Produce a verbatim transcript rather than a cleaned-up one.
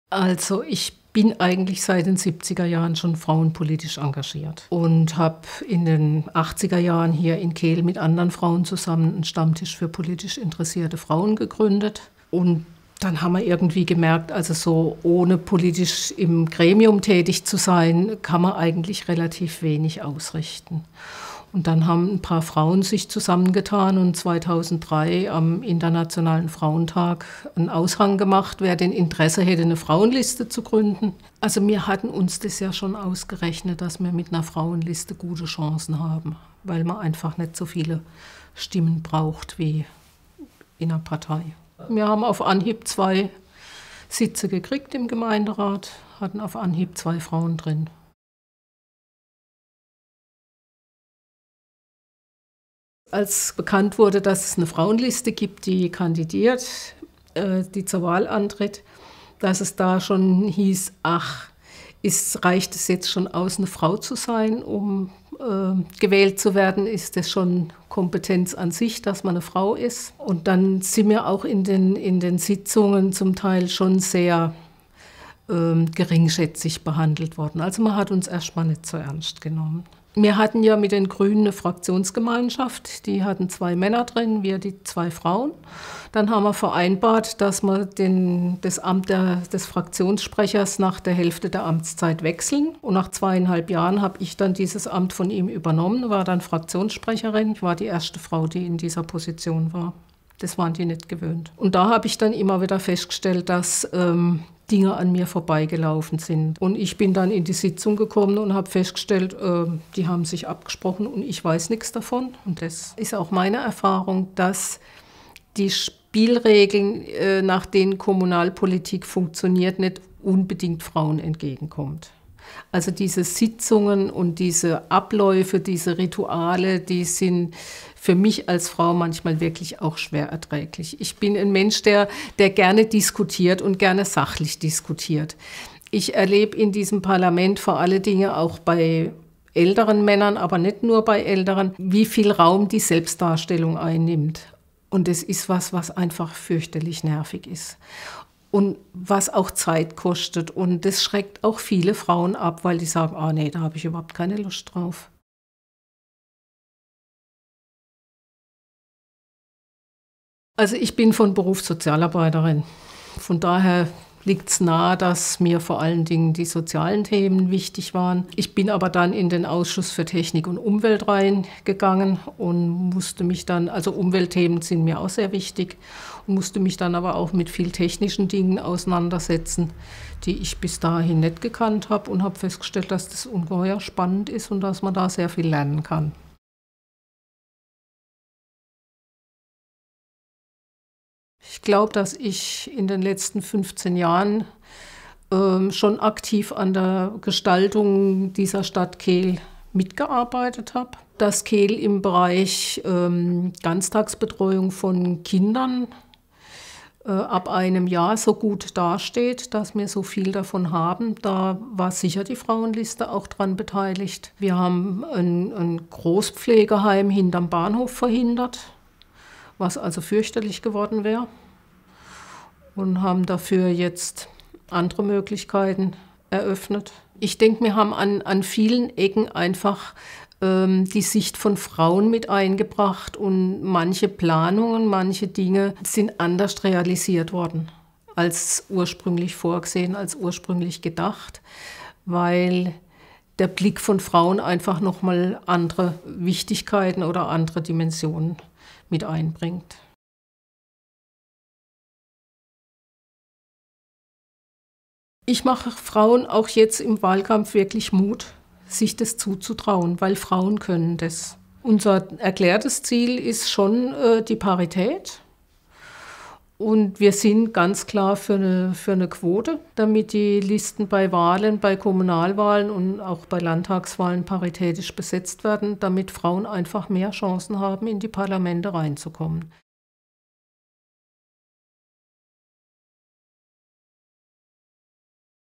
Also, ich bin eigentlich seit den siebziger Jahren schon frauenpolitisch engagiert und habe in den achtziger Jahren hier in Kehl mit anderen Frauen zusammen einen Stammtisch für politisch interessierte Frauen gegründet. Und dann haben wir irgendwie gemerkt, also so ohne politisch im Gremium tätig zu sein, kann man eigentlich relativ wenig ausrichten. Und dann haben ein paar Frauen sich zusammengetan und zweitausenddrei am Internationalen Frauentag einen Aushang gemacht, wer denn Interesse hätte, eine Frauenliste zu gründen. Also wir hatten uns das ja schon ausgerechnet, dass wir mit einer Frauenliste gute Chancen haben, weil man einfach nicht so viele Stimmen braucht wie in einer Partei. Wir haben auf Anhieb zwei Sitze gekriegt im Gemeinderat, hatten auf Anhieb zwei Frauen drin. Als bekannt wurde, dass es eine Frauenliste gibt, die kandidiert, äh, die zur Wahl antritt, dass es da schon hieß, ach, ist, reicht es jetzt schon aus, eine Frau zu sein, um äh, gewählt zu werden? Ist das schon Kompetenz an sich, dass man eine Frau ist? Und dann sind wir auch in den, in den Sitzungen zum Teil schon sehr äh, geringschätzig behandelt worden. Also man hat uns erstmal nicht so ernst genommen. Wir hatten ja mit den Grünen eine Fraktionsgemeinschaft, die hatten zwei Männer drin, wir die zwei Frauen. Dann haben wir vereinbart, dass wir den, das Amt der, des Fraktionssprechers nach der Hälfte der Amtszeit wechseln. Und nach zweieinhalb Jahren habe ich dann dieses Amt von ihm übernommen, war dann Fraktionssprecherin. Ich war die erste Frau, die in dieser Position war. Das waren die nicht gewöhnt. Und da habe ich dann immer wieder festgestellt, dass ähm, Dinge an mir vorbeigelaufen sind. Und ich bin dann in die Sitzung gekommen und habe festgestellt, äh, die haben sich abgesprochen und ich weiß nichts davon. Und das ist auch meine Erfahrung, dass die Spielregeln, äh, nach denen Kommunalpolitik funktioniert, nicht unbedingt Frauen entgegenkommt. Also diese Sitzungen und diese Abläufe, diese Rituale, die sind für mich als Frau manchmal wirklich auch schwer erträglich. Ich bin ein Mensch, der, der gerne diskutiert und gerne sachlich diskutiert. Ich erlebe in diesem Parlament vor allen Dingen auch bei älteren Männern, aber nicht nur bei älteren, wie viel Raum die Selbstdarstellung einnimmt. Und das ist was, was einfach fürchterlich nervig ist. Und was auch Zeit kostet. Und das schreckt auch viele Frauen ab, weil die sagen, ah nee, da habe ich überhaupt keine Lust drauf. Also ich bin von Beruf Sozialarbeiterin. Von daher liegt es nahe, dass mir vor allen Dingen die sozialen Themen wichtig waren. Ich bin aber dann in den Ausschuss für Technik und Umwelt reingegangen und musste mich dann, also Umweltthemen sind mir auch sehr wichtig, und musste mich dann aber auch mit viel technischen Dingen auseinandersetzen, die ich bis dahin nicht gekannt habe und habe festgestellt, dass das ungeheuer spannend ist und dass man da sehr viel lernen kann. Ich glaube, dass ich in den letzten fünfzehn Jahren ähm, schon aktiv an der Gestaltung dieser Stadt Kehl mitgearbeitet habe. Dass Kehl im Bereich ähm, Ganztagsbetreuung von Kindern äh, ab einem Jahr so gut dasteht, dass wir so viel davon haben. Da war sicher die Frauenliste auch dran beteiligt. Wir haben ein, ein Großpflegeheim hinterm Bahnhof verhindert, was also fürchterlich geworden wäre, und haben dafür jetzt andere Möglichkeiten eröffnet. Ich denke, wir haben an, an vielen Ecken einfach ähm, die Sicht von Frauen mit eingebracht und manche Planungen, manche Dinge sind anders realisiert worden als ursprünglich vorgesehen, als ursprünglich gedacht, weil der Blick von Frauen einfach nochmal andere Wichtigkeiten oder andere Dimensionen mit einbringt. Ich mache Frauen auch jetzt im Wahlkampf wirklich Mut, sich das zuzutrauen, weil Frauen können das. Unser erklärtes Ziel ist schon äh, die Parität. Und wir sind ganz klar für eine, für eine Quote, damit die Listen bei Wahlen, bei Kommunalwahlen und auch bei Landtagswahlen paritätisch besetzt werden, damit Frauen einfach mehr Chancen haben, in die Parlamente reinzukommen.